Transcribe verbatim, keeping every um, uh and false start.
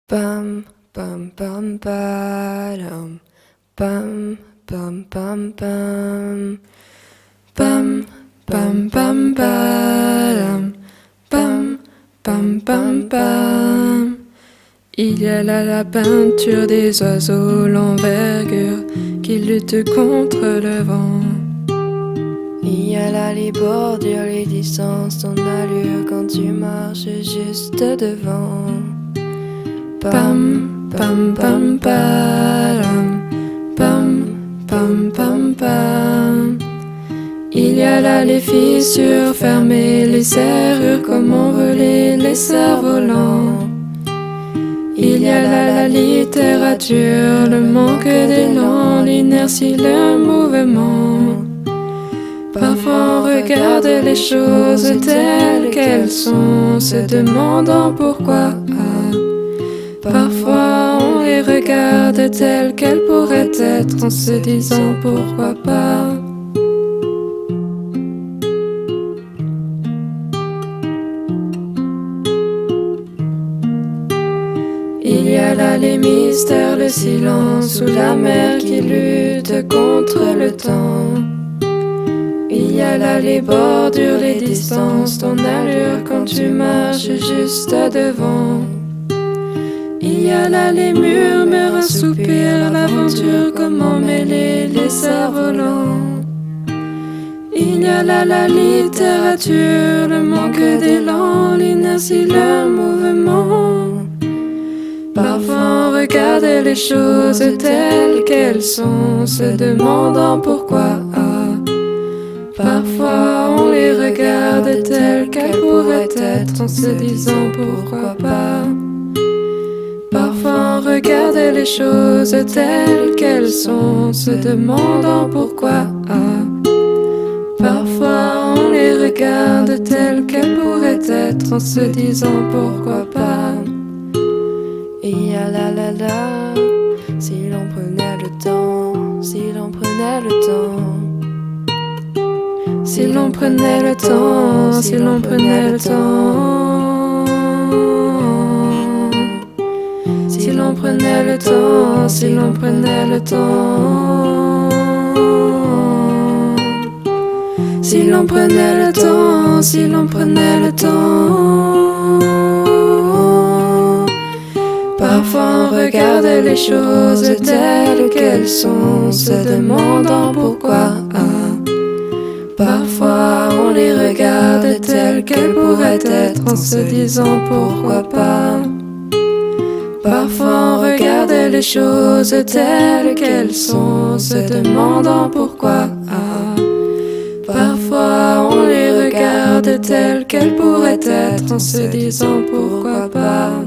Bum bum bum ba-dum. Bum bum bum bum. Bum bum bum ba-dum. Bum bum bum bum. Il y a là la peinture des oiseaux, l'envergure qui lutte contre le vent. Il y a là les bordures, les distances, ton allure quand tu marches juste devant. Pam pam pam pam, pam pam pam pam. Il y a là les fissures fermées, les serrures comme envolées, les cerfs-volants. Il y a là la littérature, le manque d'élan, l'inertie, le mouvement. Parfois on regarde les choses telles qu'elles sont, se demandant pourquoi. Parfois on les regarde telles qu'elles pourraient être, en se disant pourquoi pas. Il y a là les mystères, le silence ou la mer qui lutte contre le temps. Il y a là les bordures, les distances, ton allure quand tu marches juste devant. Il y a là les murmures, un soupir, l'aventure, comment mêler les cerfs-volants. Il y a là la littérature, le manque d'élan, l'inertie, le mouvement. Parfois on regarde les choses telles qu'elles sont, se demandant pourquoi. Parfois on les regarde telles qu'elles pourraient être, en se disant pourquoi pas. Parfois on regarde les choses telles qu'elles sont, se demandant pourquoi. Parfois on les regarde telles qu'elles pourraient être, en se disant pourquoi pas. Il y a la la la, si l'on prenait le temps, si l'on prenait le temps. Si l'on prenait le temps, si l'on prenait le temps. Si l'on prenait le temps, si l'on prenait le temps. Si l'on prenait le temps, si l'on prenait le temps. Parfois on regarde les choses telles qu'elles sont, se demandant pourquoi. Parfois on les regarde telles qu'elles pourraient être, en se disant pourquoi pas. Parfois on regarde les choses telles qu'elles sont, se demandant pourquoi. Parfois on les regarde telles qu'elles pourraient être, en se disant pourquoi pas.